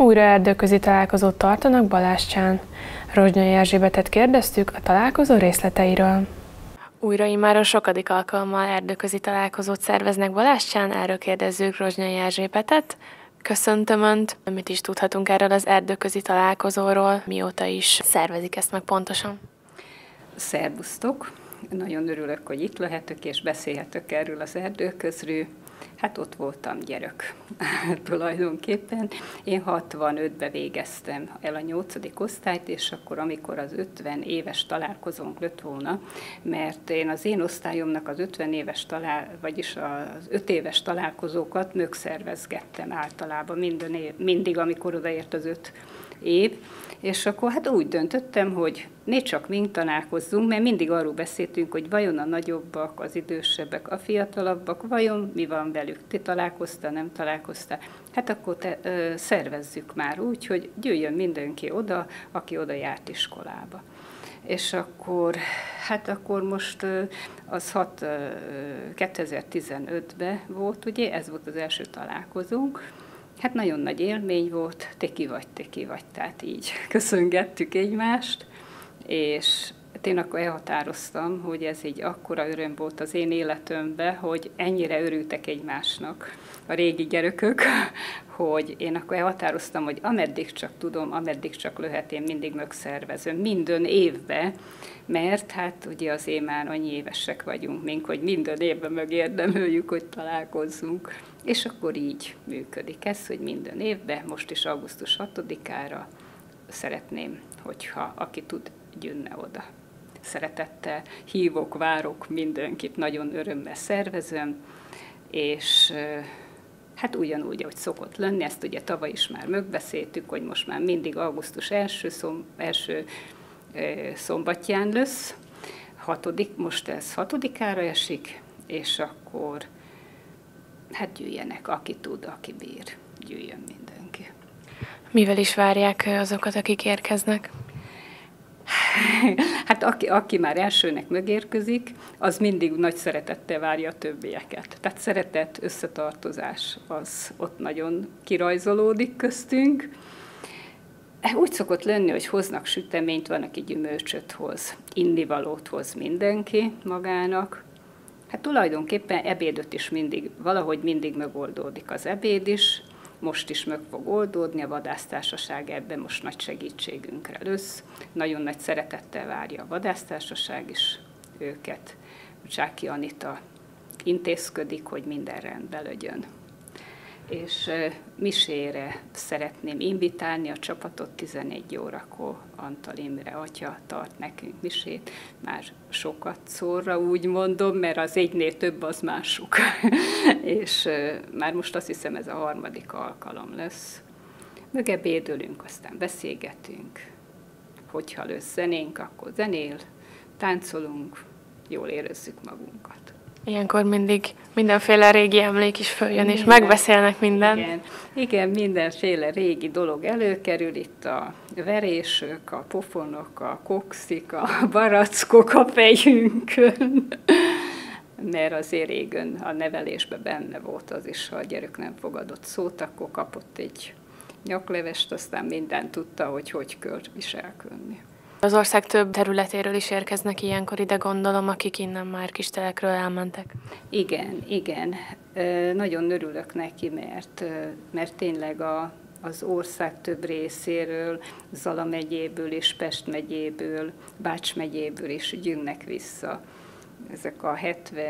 Újra erdőközi találkozót tartanak Balásttyán. Rozsnyai Erzsébetet kérdeztük a találkozó részleteiről. Újra immáron sokadik alkalommal erdőközi találkozót szerveznek Balásttyán, erről kérdezzük Rozsnyai Erzsébetet. Köszöntöm Önt! Mit is tudhatunk erről az erdőközi találkozóról? Mióta is szervezik ezt meg pontosan? Szervusztok! Nagyon örülök, hogy itt lehetek és beszélhetek erről az erdőközről. Hát ott voltam gyerek tulajdonképpen. Én 65-ben végeztem el a 8. osztályt, és akkor, amikor az 50 éves találkozónk lett volna, mert én az én osztályomnak az 50 éves vagyis az 5 éves találkozókat megszervezgettem általában mindig, amikor odaért az 5 év, és akkor hát úgy döntöttem, hogy ne csak mink találkozzunk, mert mindig arról beszéltünk, hogy vajon a nagyobbak, az idősebbek, a fiatalabbak, vajon mi van velük, ti találkoztál, nem találkoztál. Hát akkor szervezzük már úgy, hogy jöjjön mindenki oda, aki oda járt iskolába. És akkor, hát akkor most az 2015-ben volt, ugye, ez volt az első találkozónk. Hát nagyon nagy élmény volt, te ki vagy, tehát így köszöngettük egymást, és én akkor elhatároztam, hogy ez így akkora öröm volt az én életemben, hogy ennyire örültek egymásnak a régi gyerekök, hogy én akkor elhatároztam, hogy ameddig csak tudom, ameddig csak lehet, én mindig megszervezem, minden évben, mert hát ugye azért már annyi évesek vagyunk, mink, hogy minden évben megérdemeljük, hogy találkozzunk. És akkor így működik ez, hogy minden évben, most is augusztus 6-ára szeretném, hogyha aki tud, jönne oda. Szeretettel hívok, várok mindenkit, nagyon örömmel szervezem, és hát ugyanúgy, ahogy szokott lenni, ezt ugye tavaly is már megbeszéltük, hogy most már mindig augusztus első szombatján lesz, most ez 6-ára esik, és akkor hát gyűjjenek, aki tud, aki bír, gyűjjön mindenki. Mivel is várják azokat, akik érkeznek? Hát aki már elsőnek megérkezik, az mindig nagy szeretettel várja a többieket. Tehát szeretet, összetartozás az ott nagyon kirajzolódik köztünk. Úgy szokott lenni, hogy hoznak süteményt, van, aki gyümölcsöt hoz, innivalót hoz mindenki magának. Hát tulajdonképpen ebédöt is valahogy mindig megoldódik az ebéd is, most is meg fog oldódni, a vadásztársaság ebben most nagy segítségünkre lesz. Nagyon nagy szeretettel várja a vadásztársaság is őket. Csáki Anita intézködik, hogy minden rendben legyen. És misére szeretném invitálni a csapatot 11 órakor. Antal Imre atya tart nekünk misét, már sokat szórra úgy mondom, mert az egynél több az mások. És már most azt hiszem ez a 3. alkalom lesz. Megebédülünk, aztán beszélgetünk. Hogyha lesz zenénk, akkor zenél, táncolunk, jól érezzük magunkat. Ilyenkor mindig mindenféle régi emlék is följön, és megbeszélnek mindent. Igen, mindenféle régi dolog előkerül, itt a verésök, a pofonok, a kokszik, a barackok a fejünkön. Mert azért régen a nevelésben benne volt az is, ha a gyerek nem fogadott szót, akkor kapott egy nyaklevest, aztán mindent tudta, hogy kell viselkedni. Az ország több területéről is érkeznek ilyenkor ide, gondolom, akik innen már Kistelekről elmentek. Igen. Nagyon örülök neki, mert tényleg az ország több részéről, Zala megyéből és Pest megyéből, Bács megyéből is jönnek vissza. Ezek a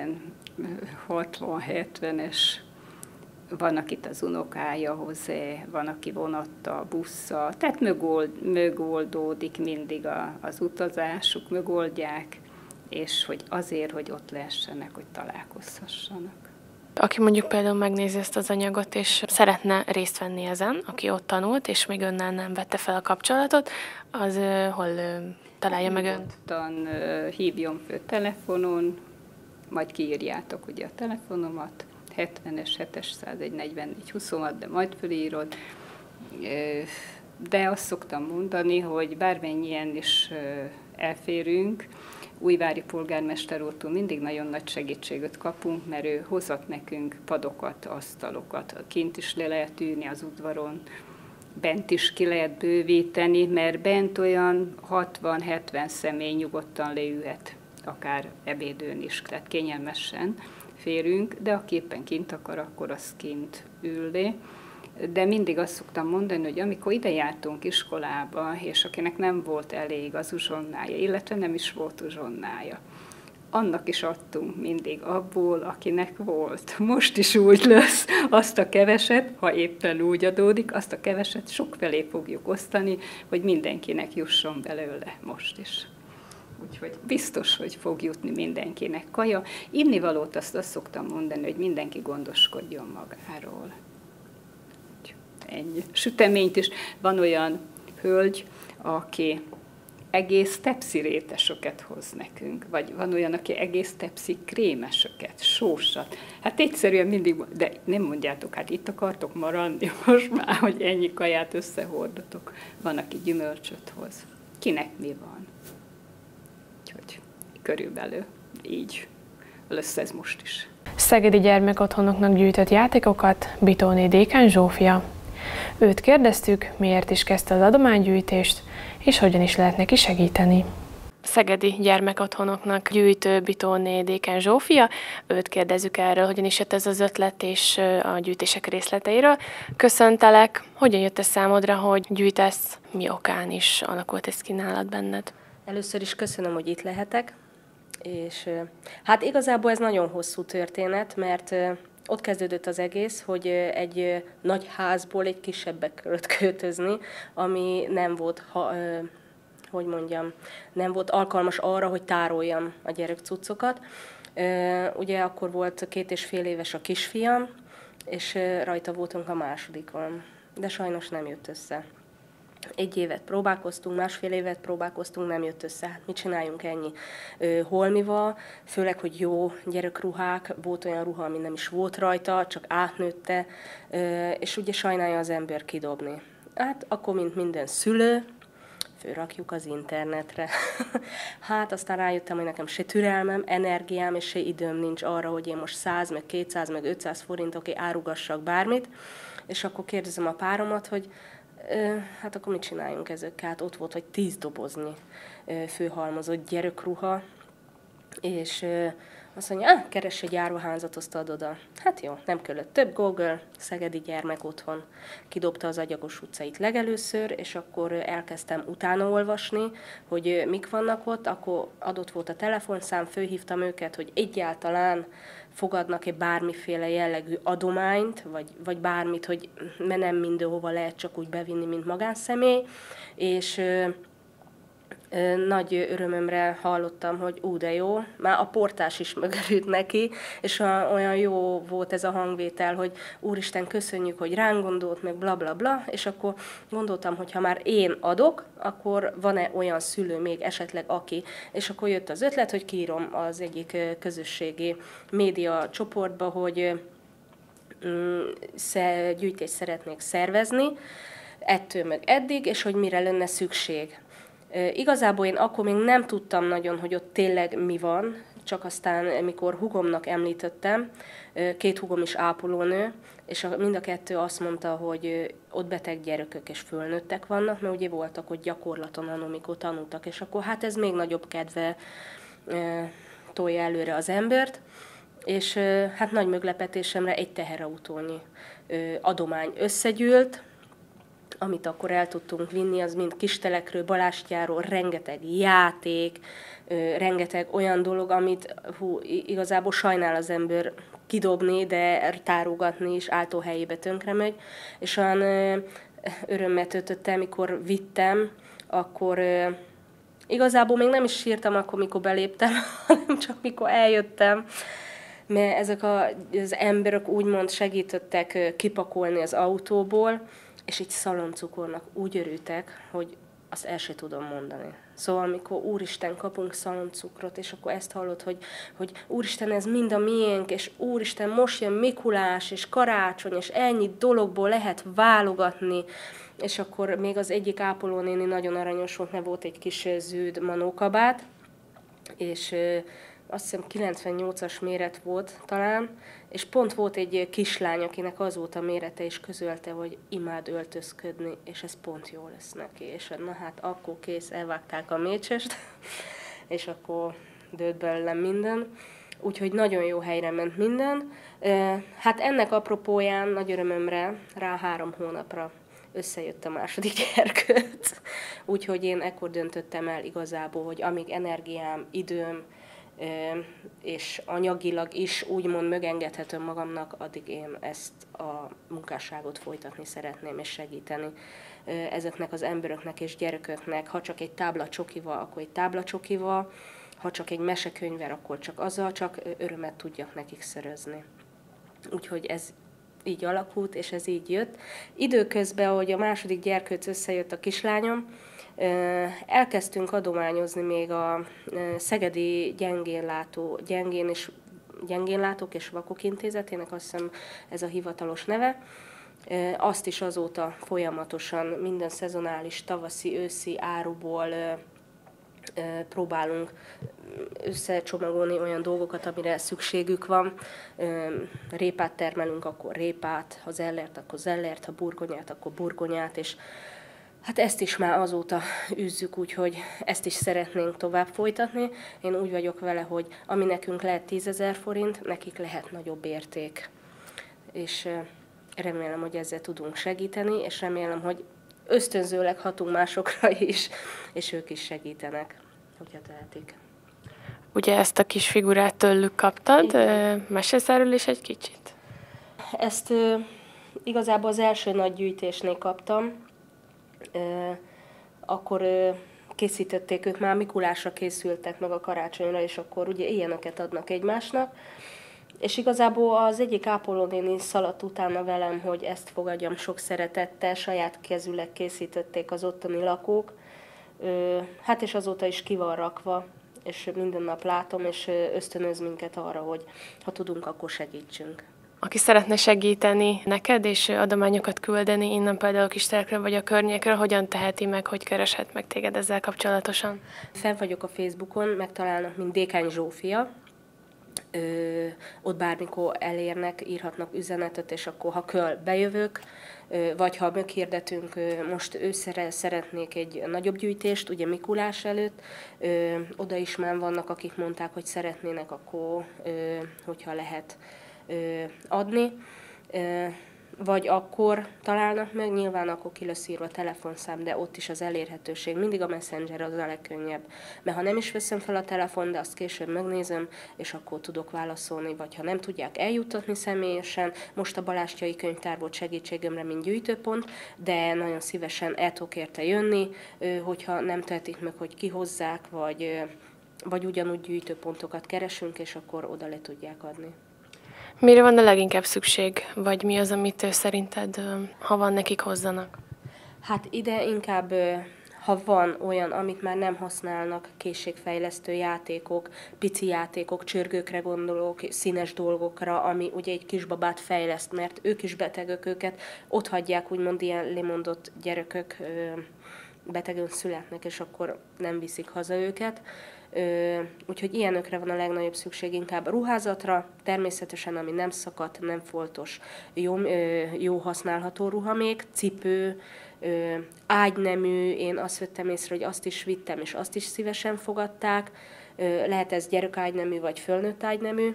60-70-es, van, akit az unokája hozzá, van, aki vonattal, busszal, tehát megoldódik mindig az utazásuk, megoldják, és hogy azért, hogy ott lehessenek, hogy találkozhassanak. Aki mondjuk például megnézi ezt az anyagot, és szeretne részt venni ezen, aki ott tanult, és még önnel nem vette fel a kapcsolatot, az hol találja meg önt? Nyugodtan hívjon föl telefonon, majd kiírjátok ugye a telefonomat, 70-es, 7-es, 101, 44, 26, de majd fölírod. De azt szoktam mondani, hogy bármennyien is elférünk, Újvári polgármester úrtól mindig nagyon nagy segítséget kapunk, mert ő hozott nekünk padokat, asztalokat, kint is le lehet ülni az udvaron, bent is ki lehet bővíteni, mert bent olyan 60-70 személy nyugodtan leülhet, akár ebédön is, tehát kényelmesen férünk, de aki éppen kint akar, akkor az kint ül le. De mindig azt szoktam mondani, hogy amikor ide jártunk iskolába, és akinek nem volt elég az uzsonnája, illetve nem is volt uzsonnája, annak is adtunk mindig abból, akinek volt. Most is úgy lesz, azt a keveset, ha éppen úgy adódik, azt a keveset sokfelé fogjuk osztani, hogy mindenkinek jusson belőle most is. Úgyhogy biztos, hogy fog jutni mindenkinek kaja. Innivalót azt szoktam mondani, hogy mindenki gondoskodjon magáról. Ennyi. Süteményt is. Van olyan hölgy, aki egész tepsi rétesöket hoz nekünk, vagy van olyan, aki egész tepsi krémesöket, sósat. Hát egyszerűen mindig, de nem mondjátok, hát itt akartok maradni most már, hogy ennyi kaját összehordatok. Van, aki gyümölcsöt hoz. Kinek mi van? Úgyhogy körülbelül így lesz ez most is. Szegedi gyermekotthonoknak gyűjtött játékokat Bitóné Dékán Zsófia. Őt kérdeztük, miért is kezdte az adománygyűjtést, és hogyan is lehet neki segíteni. Szegedi gyermekotthonoknak gyűjtő Bitóné Dékán Zsófia, őt kérdezzük erről, hogyan is jött ez az ötlet és a gyűjtések részleteiről. Köszöntelek, hogyan jött ez számodra, hogy gyűjtesz, mi okán is alakult ez ki nálad benned? Először is köszönöm, hogy itt lehetek, és hát igazából ez nagyon hosszú történet, mert ott kezdődött az egész, hogy egy nagy házból egy kisebbbe kellett költözni, ami nem volt, nem volt alkalmas arra, hogy tároljam a gyerekcuccokat. Ugye akkor volt 2,5 éves a kisfiam, és rajta voltunk a másodikon, de sajnos nem jött össze. 1 évet próbálkoztunk, 1,5 évet próbálkoztunk, nem jött össze. Hát mit csináljunk ennyi holmival, főleg, hogy jó gyerekruhák, volt olyan ruha, ami nem is volt rajta, csak átnőtte, és ugye sajnálja az ember kidobni. Hát akkor, mint minden szülő, fölrakjuk az internetre. Hát aztán rájöttem, hogy nekem se türelmem, energiám és se időm nincs arra, hogy én most 100, meg 200, meg 500 forintokért árugassak bármit, és akkor kérdezem a páromat, hogy hát akkor mit csináljunk ezekkel? Hát ott volt, hogy 10 doboznyi főhalmozott gyerekruha, és azt mondja, keress egy áruházat, azt ad oda. Hát jó, nem kellett több Google, Szegedi gyermekotthon. Kidobta az Agyagos utcait legelőször, és akkor elkezdtem utána olvasni, hogy mik vannak ott, akkor adott volt a telefonszám, fölhívtam őket, hogy egyáltalán fogadnak-e bármiféle jellegű adományt, vagy bármit, hogy nem mindenhova lehet csak úgy bevinni, mint magánszemély, és nagy örömömre hallottam, hogy de jó, már a portás is megörült neki, és olyan jó volt ez a hangvétel, hogy Úristen, köszönjük, hogy ránk gondolt, meg bla bla bla, és akkor gondoltam, hogy ha már én adok, akkor van-e olyan szülő még esetleg aki, és akkor jött az ötlet, hogy kiírom az egyik közösségi média csoportba, hogy gyűjtést szeretnék szervezni, ettől meg eddig, és hogy mire lenne szükség. Igazából én akkor még nem tudtam nagyon, hogy ott tényleg mi van, csak aztán, mikor hugomnak említettem, 2 hugom is ápolónő, és mind a 2 azt mondta, hogy ott beteg gyerekek és fölnőttek vannak, mert ugye voltak ott gyakorlaton, amikor tanultak, és akkor hát ez még nagyobb kedve tolja előre az embert, és hát nagy meglepetésemre egy teherautónyi adomány összegyűlt, amit akkor el tudtunk vinni, az mind Kistelekről, Balástyáról, rengeteg játék, rengeteg olyan dolog, amit igazából sajnál az ember kidobni, de tárogatni is helyébe tönkre megy. És olyan örömmel töltöttem, mikor vittem, akkor igazából még nem is sírtam akkor, mikor beléptem, hanem csak mikor eljöttem, mert ezek az emberek úgymond segítettek kipakolni az autóból, és egy szaloncukornak úgy örültek, hogy azt el sem tudom mondani. Szóval, amikor Úristen, kapunk szaloncukrot, és akkor ezt hallod, hogy Úristen, ez mind a miénk, és Úristen, most jön Mikulás, és karácsony, és ennyi dologból lehet válogatni, és akkor még az egyik ápolónéni nagyon aranyos volt, mert volt egy kis zöld manókabát, és azt hiszem 98-as méret volt talán, és pont volt egy kislány, akinek az volt a mérete, és közölte, hogy imád öltözködni, és ez pont jó lesz neki. És na hát akkor kész, elvágták a mécsest, és akkor dőlt belőlem minden. Úgyhogy nagyon jó helyre ment minden. Hát ennek apropóján nagy örömömre rá 3 hónapra összejött a második gyerkőc. Úgyhogy én ekkor döntöttem el igazából, hogy amíg energiám, időm és anyagilag is úgymond megengedhetem magamnak, addig én ezt a munkásságot folytatni szeretném és segíteni ezeknek az embereknek és gyerekeknek. Ha csak egy tábla csokival, akkor egy tábla csokival, ha csak egy mesekönyvvel, akkor csak azzal, csak örömet tudjak nekik szerezni. Úgyhogy ez így alakult, és ez így jött. Időközben, ahogy a második gyerkőc összejött a kislányom, elkezdtünk adományozni még a Szegedi Gyengénlátók és Vakok Intézetének, azt hiszem ez a hivatalos neve. Azt is azóta folyamatosan minden szezonális tavaszi, őszi áruból próbálunk összecsomagolni olyan dolgokat, amire szükségük van. Répát termelünk, akkor répát, ha zellert, akkor zellert, ha burgonyát, akkor burgonyát, és hát ezt is már azóta űzzük, úgyhogy ezt is szeretnénk tovább folytatni. Én úgy vagyok vele, hogy ami nekünk lehet 10 000 forint, nekik lehet nagyobb érték. És remélem, hogy ezzel tudunk segíteni, és remélem, hogy ösztönzőleg hatunk másokra is, és ők is segítenek, hogyha tehetik. Ugye ezt a kis figurát tőlük kaptad, mesélsz erről is egy kicsit? Ezt igazából az első nagy gyűjtésnél kaptam, akkor készítették, ők már Mikulásra készültek meg a karácsonyra, és akkor ugye ilyeneket adnak egymásnak. És igazából az egyik ápolónéni szaladt utána velem, hogy ezt fogadjam sok szeretettel, saját kezüleg készítették az ottani lakók. Hát és azóta is ki van rakva, és minden nap látom, és ösztönöz minket arra, hogy ha tudunk, akkor segítsünk. Aki szeretne segíteni neked, és adományokat küldeni innen például Kistelekről vagy a környékről, hogyan teheti meg, hogy kereshet meg téged ezzel kapcsolatosan? Fenn vagyok a Facebookon, megtalálnak, mint Dékány Zsófia. Ott bármikor elérnek, írhatnak üzenetet, és akkor ha kell, bejövök, vagy ha meghirdetünk, most ősszel szeretnék egy nagyobb gyűjtést, ugye Mikulás előtt, oda is már vannak, akik mondták, hogy szeretnének, akkor, hogyha lehet adni, vagy akkor találnak meg, nyilván akkor ki lesz írva a telefonszám, de ott is az elérhetőség. Mindig a Messenger az a legkönnyebb, mert ha nem is veszem fel a telefon, de azt később megnézem, és akkor tudok válaszolni, vagy ha nem tudják eljuttatni személyesen, most a Balástyai Könyvtár volt segítségemre, mint gyűjtőpont, de nagyon szívesen el tudok érte jönni, hogyha nem tehetik meg, hogy kihozzák, vagy ugyanúgy gyűjtőpontokat keresünk, és akkor oda le tudják adni. Mire van a leginkább szükség, vagy mi az, amit szerinted, ha van, nekik hozzanak? Hát ide inkább, ha van olyan, amit már nem használnak, készségfejlesztő játékok, pici játékok, csörgőkre gondolok, színes dolgokra, ami ugye egy kisbabát fejleszt, mert ők is betegek, őket ott hagyják, úgymond ilyen lemondott gyerekek betegen születnek, és akkor nem viszik haza őket. Úgyhogy ilyenökre van a legnagyobb szükség, inkább ruházatra, természetesen, ami nem szakadt, nem foltos, jó használható ruha még, cipő, ágynemű, én azt vettem észre, hogy azt is vittem, és azt is szívesen fogadták, lehet ez gyerekágynemű, vagy fölnőtt ágynemű,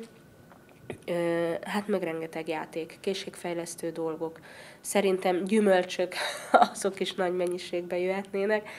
hát meg rengeteg játék, készségfejlesztő dolgok, szerintem gyümölcsök, azok is nagy mennyiségben jöhetnének,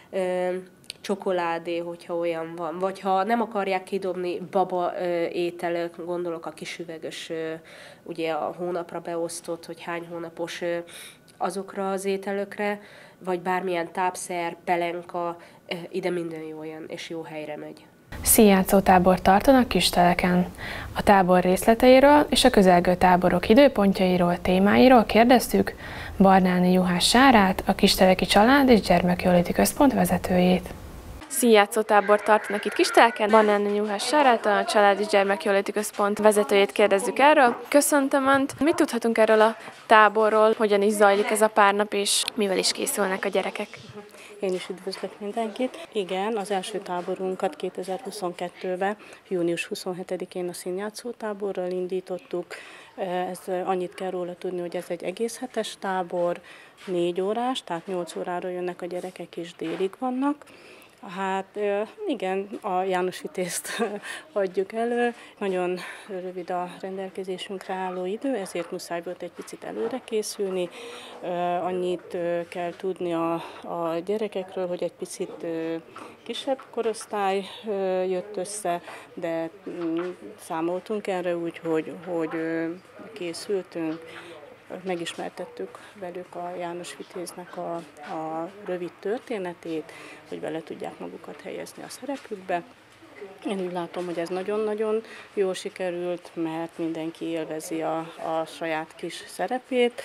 csokoládé, hogyha olyan van. Vagy ha nem akarják kidobni baba ételek, gondolok a kis üveges, ugye a hónapra beosztott, hogy hány hónapos azokra az ételekre, vagy bármilyen tápszer, pelenka, ide minden jó jön, és jó helyre megy. Színjátszótábort tartanak Kisteleken. A tábor részleteiről és a közelgő táborok időpontjairól, témáiról kérdeztük Barnáni Juhász Sárát, a Kisteleki Család és Gyermekjóléti Központ vezetőjét. Színjátszótábort tartanak itt Kisteleken. Barnáni Juhász Sárát, a Család és Gyermekjóléti Központ vezetőjét kérdezzük erről. Köszöntöm Önt! Mit tudhatunk erről a táborról, hogyan is zajlik ez a pár nap, és mivel is készülnek a gyerekek? Én is üdvözlök mindenkit. Igen, az első táborunkat 2022-ben, június 27-én a színjátszó táborral indítottuk. Ez annyit kell róla tudni, hogy ez egy egész hetes tábor, 4 órás, tehát 8 órára jönnek a gyerekek és délig vannak. Hát igen, a János Vitézt adjuk elő. Nagyon rövid a rendelkezésünkre álló idő, ezért muszáj volt egy picit előre készülni. Annyit kell tudni a gyerekekről, hogy egy picit kisebb korosztály jött össze, de számoltunk erre úgy, hogy készültünk. Megismertettük velük a János Vitéznek a rövid történetét, hogy bele tudják magukat helyezni a szerepükbe. Én úgy látom, hogy ez nagyon-nagyon jól sikerült, mert mindenki élvezi a saját kis szerepét.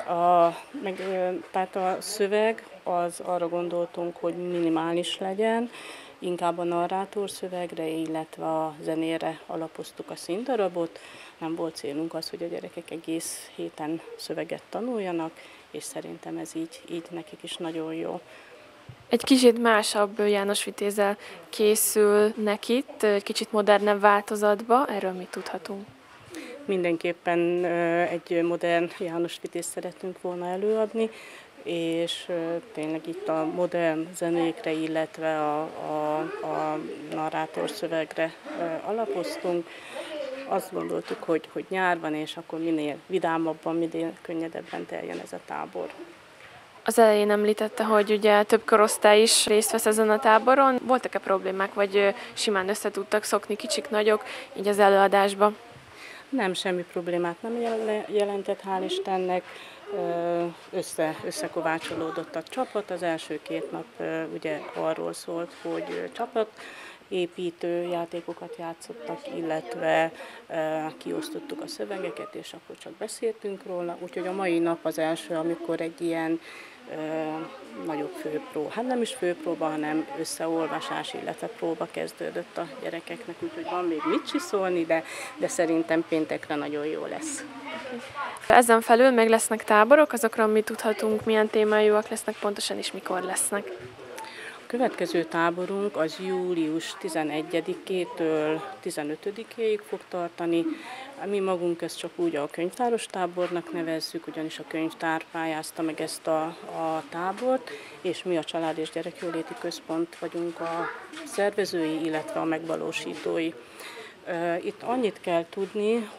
Tehát a szöveg, az arra gondoltunk, hogy minimális legyen, inkább a narrátor szövegre, illetve a zenére alapoztuk a színdarabot. Nem volt célunk az, hogy a gyerekek egész héten szöveget tanuljanak, és szerintem ez így nekik is nagyon jó. Egy kicsit másabb János Vitézzel készülnek itt, egy kicsit modernebb változatba, erről mit tudhatunk? Mindenképpen egy modern János Vitézt szeretünk volna előadni, és tényleg itt a modern zenékre, illetve a narrátor szövegre alapoztunk. Azt gondoltuk, hogy nyár van, és akkor minél vidámabban, minél könnyedebben teljen ez a tábor. Az elején említette, hogy ugye több korosztály is részt vesz ezen a táboron. Voltak-e problémák, vagy simán össze tudtak szokni kicsik, nagyok így az előadásba? Nem, semmi problémát nem jelentett, hál' Istennek. Összekovácsolódott a csapat. Az első 2 nap ugye arról szólt, hogy csapatépítő játékokat játszottak, illetve kiosztottuk a szövegeket, és akkor csak beszéltünk róla. Úgyhogy a mai nap az első, amikor egy ilyen nagyobb főpróba, hát nem is főpróba, hanem összeolvasás, illetve próba kezdődött a gyerekeknek, úgyhogy van még mit csiszolni, de szerintem péntekre nagyon jó lesz. Ezen felül még lesznek táborok, azokról mi tudhatunk, milyen témájúak lesznek, pontosan is mikor lesznek. A következő táborunk az július 11-től 15-ig fog tartani. Mi magunk ezt csak úgy a könyvtáros tábornak nevezzük, ugyanis a könyvtár pályázta meg ezt a tábort, és mi a Család és Gyerekjóléti Központ vagyunk a szervezői, illetve a megvalósítói. Itt annyit kell tudni,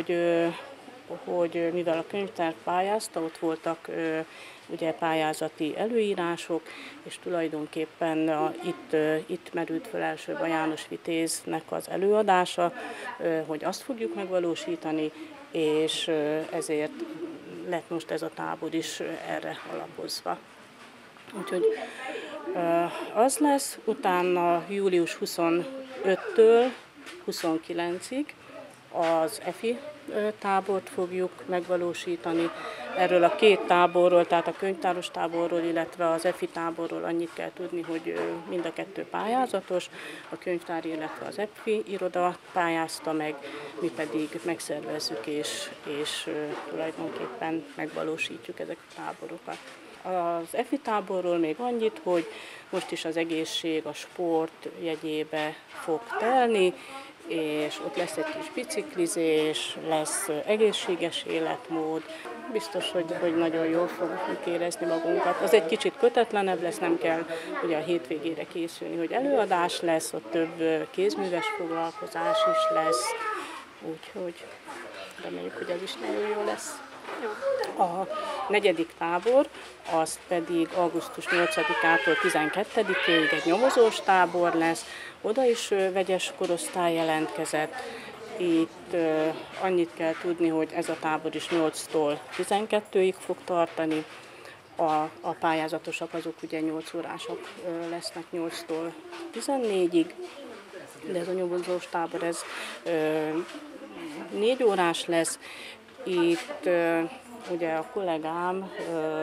hogy mivel a könyvtár pályázta, ott voltak ugye pályázati előírások, és tulajdonképpen itt merült fel elsőbb a János Vitéznek az előadása, hogy azt fogjuk megvalósítani, és ezért lett most ez a tábor is erre alapozva. Úgyhogy az lesz, utána július 25-től 29-ig az EFI tábort fogjuk megvalósítani. Erről a 2 táborról, tehát a könyvtáros táborról, illetve az EFI táborról annyit kell tudni, hogy mind a 2 pályázatos, a könyvtár, illetve az EFI iroda pályázta meg, mi pedig megszervezzük és tulajdonképpen megvalósítjuk ezeket a táborokat. Az EFI táborról még annyit, hogy most is az egészség, a sport jegyébe fog telni, és ott lesz egy kis biciklizés, lesz egészséges életmód. Biztos, hogy nagyon jól fogunk érezni magunkat. Az egy kicsit kötetlenebb lesz, nem kell ugye a hétvégére készülni, hogy előadás lesz, ott több kézműves foglalkozás is lesz, úgyhogy reméljük, hogy ez is nagyon jó lesz. A 4. tábor, az pedig augusztus 8-ától 12-ig egy nyomozós tábor lesz, oda is vegyes korosztály jelentkezett. Itt annyit kell tudni, hogy ez a tábor is 8-tól 12-ig fog tartani. A pályázatosak azok ugye 8 órások lesznek 8-tól 14-ig, de ez a nyomozós tábor ez 4 órás lesz. Itt ugye a kollégám,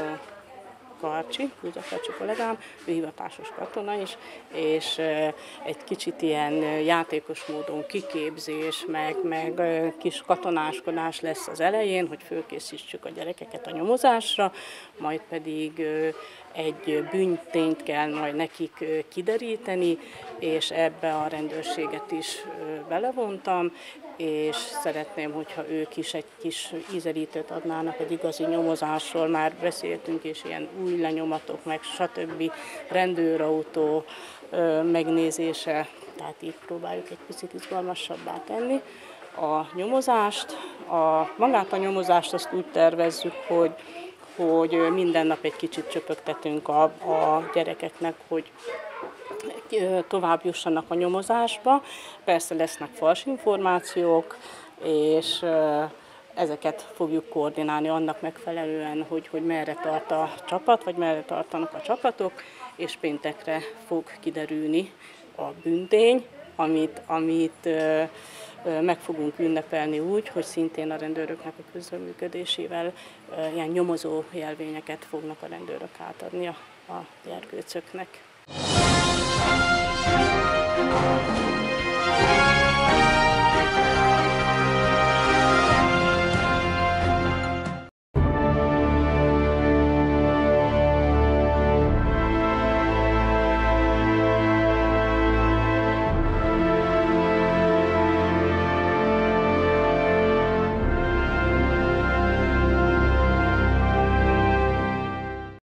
Búza Karcsi kollégám, ő hivatásos katona is, és egy kicsit ilyen játékos módon kiképzés, meg kis katonáskodás lesz az elején, hogy fölkészítsük a gyerekeket a nyomozásra, majd pedig egy bűntényt kell majd nekik kideríteni, és ebbe a rendőrséget is belevontam, és szeretném, hogyha ők is egy kis ízelítőt adnának egy igazi nyomozásról. Már beszéltünk, és ilyen új lenyomatok, meg stb. Rendőrautó megnézése, tehát így próbáljuk egy picit izgalmasabbá tenni a nyomozást. Magát a nyomozást azt úgy tervezzük, hogy minden nap egy kicsit csöpögtetünk a gyerekeknek, hogy tovább jussanak a nyomozásba. Persze lesznek fals információk, és ezeket fogjuk koordinálni annak megfelelően, hogy merre tart a csapat, vagy merre tartanak a csapatok, és péntekre fog kiderülni a bűntény, amit meg fogunk ünnepelni úgy, hogy szintén a rendőröknek a közreműködésével ilyen nyomozó jelvényeket fognak a rendőrök átadni a gyerkőcöknek.